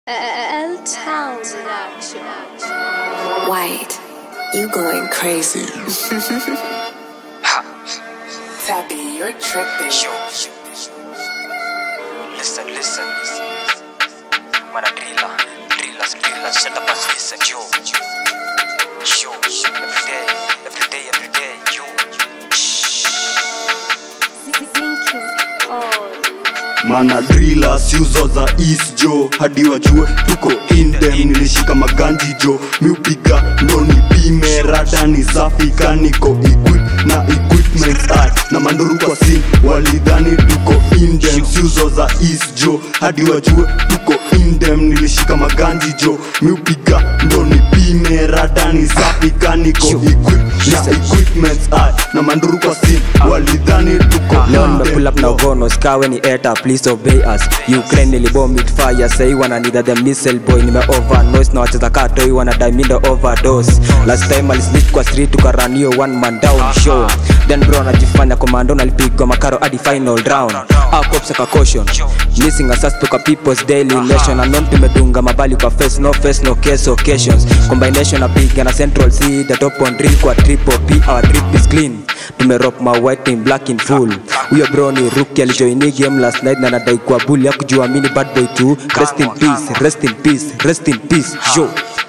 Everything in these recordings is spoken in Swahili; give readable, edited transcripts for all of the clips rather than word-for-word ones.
L-Town Production. White, you going crazy. Tappy, you're tripping. Listen. Mana drilla, shut up and listen, yo. Every day, yo. Mana drilla, ZOZA East Joe. Hadi wajue tuko in them. Nilishika maganji jo, miupiga ndoni pime. Rada ni safi kaniko equip na equipment art. Na manduru kwa scene walidhani tuko in them. ZOZA East Joe. Hadi wajue tuko in them. Nilishika maganji jo, miupiga ndoni pime. Rada ni safi kaniko equip na equipment art. Na manduru kwa scene walidhani tuko in them. Pull up na Ogonos, kawe ni eta, please obey us. Ukraine nilibomb with fire, say wanna need the missile boy. Nime over noise na wacheza kato, wanna die mindo overdose. Last time alisneak kwa street tukaranio one man down show. Then bro najifanya commando nalipigwa makaro hadi final round. Our cops aka caution, missing assast tuka people's daily nation. Anon tumedunga mabali kwa face no case occasions. Combination na big na central C, the top on drill kwa triple P, our drip is clean. Tumerop my white in black in full. Uyo bro ni rookie alijoini game last night na nadai kwa bully ya kujua mini bad boy too. Rest in peace, yo.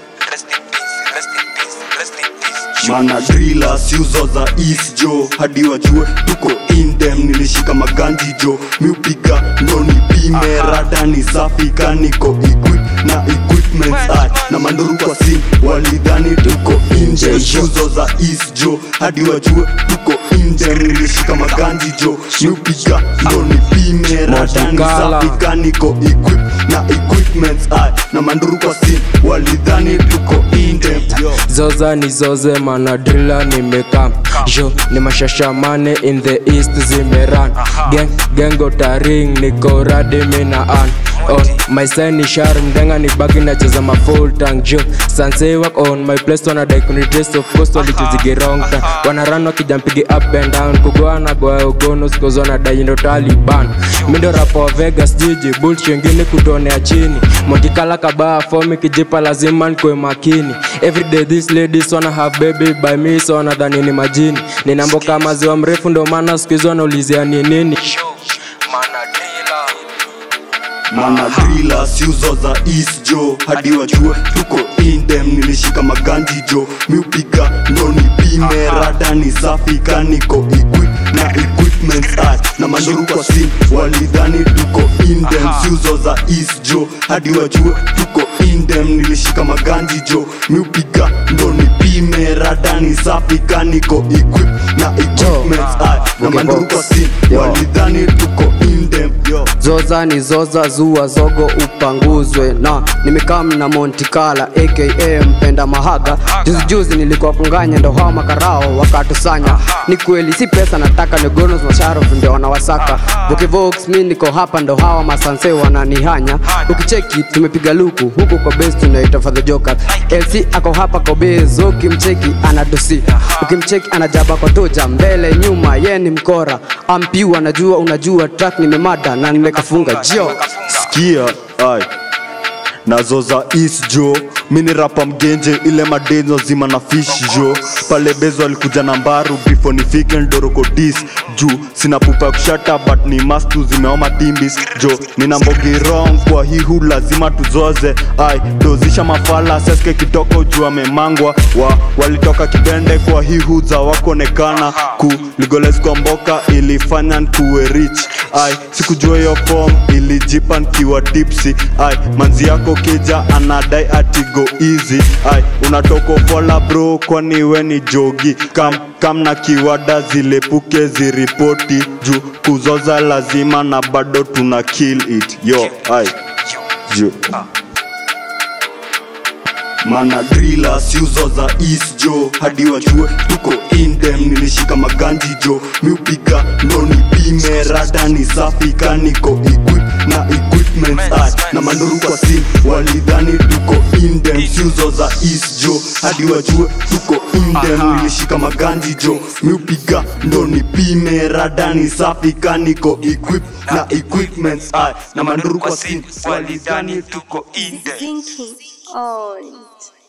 Mana drilla, ZOZA East Joe. Hadi wajue tuko in them. Nilishika maganji jo, miupiga ndoni pime. Rada ni safi kaniko equip na equipment art. Na manduru kwa scene walidhani tuko in them. ZOZA East Joe. Hadi wajue tuko in them. Nilishika maganji jo, miupiga ndoni pime. Rada ni safi kaniko equip na equipment art. Na manduru kwa scene walidhani tuko in them. ZOZA ni zoze mana drilla nimekam. Jo ni mashashamane in the east zimeran. Gengo taring niko radi mina an. On my sign ni Sharuf mdenga ni bagi na cheza ma full tank jo. Sanse work on my place wana die kunitrace of course walichezige wrong time. Wana run wakijampigi up and down. Kugoa na goa Ogonos cause wana die ndo Taliban. Mindo rapa wa Vegas jiji bullshit wengine kutonea chini. Monty kala kabaa fomi kijipa lazima nkwe makini. Everyday these ladies wanna have baby by me so wanadhani ni majini. Ninamboka maziwa mrefu ndo maana sikizo wanaulizia ni nini. Mana drilla, ZOZA East Joe. Hadi wajue tuko in them. Nilishika maganji jo, miupiga ndoni pime. Rada ni safi kaniko equip na equipment art. Na manduru kwa scene walidhani tuko in them. ZOZA East Joe. Hadi wajue tuko in them. Nilishika maganji jo, miupiga ndoni pime. Rada ni safi kaniko equip na equipment art. Na manduru kwa scene walidhani tuko in them. ZOZA ni ZOZA zua zogo upanguzwe. Na nimekam na Monty kala aka mpenda mahaga. Juzi nilikuwa kunganya ndo hao makarao wakatusanya. Ni kweli si pesa nataka ni Ogonos na Sharuf ndio wanawasaka. Voke mi niko hapa ndo hawa masanse wananihanya. Ukicheki tumepiga luku huku kwa base tunaita for the joker. LC ako hapa kwa base ukimcheki anadosi. Ukimcheki anajaba kwa toja mbele nyuma ye ni mkora. Ampiu anajua unajua track nimemada na nimekafunga jio. Sikia, ai na ZOZA East Joe. Mini rapa mgenje ile madenzo zima na fish jo. Pale bezo alikuja na mbaru before nifike ndoroko dis juu. Sina pupa kushata but ni mastu zimeoma timbis jo. Nina mbogi wrong kwa hihu lazima tuzoze. Ai dozisha mafala seske kitoko juu amemangwa. Walitoka kibende kwa hihu za wakonekana. Kuligoles kwa mboka ilifanya nkuwe rich. Ai sikujua yo form ilijipa nkiwa tipsy. Ai manzi yako keja anadai ati go easy. Ai unatoko fola bro kwani we ni jogi. Kam na kiwada zilepuke ziripoti. Juu kuzoza lazima na bado tuna kill it. Yo ai jo. Mana drilla, ZOZA East Joe. Hadi wajue tuko in them. Nilishika maganji jo, miupiga ndoni pime. Rada ni safi kaniko equip na equip equipments na manduru kwa scene walidhani tuko indem ZOZA East jo hadi wajue tuko indem nilishika maganji jo miupiga ndo nipime radani safi kaniko equip na equipments na manduru kwa scene walidhani tuko indem Thinking on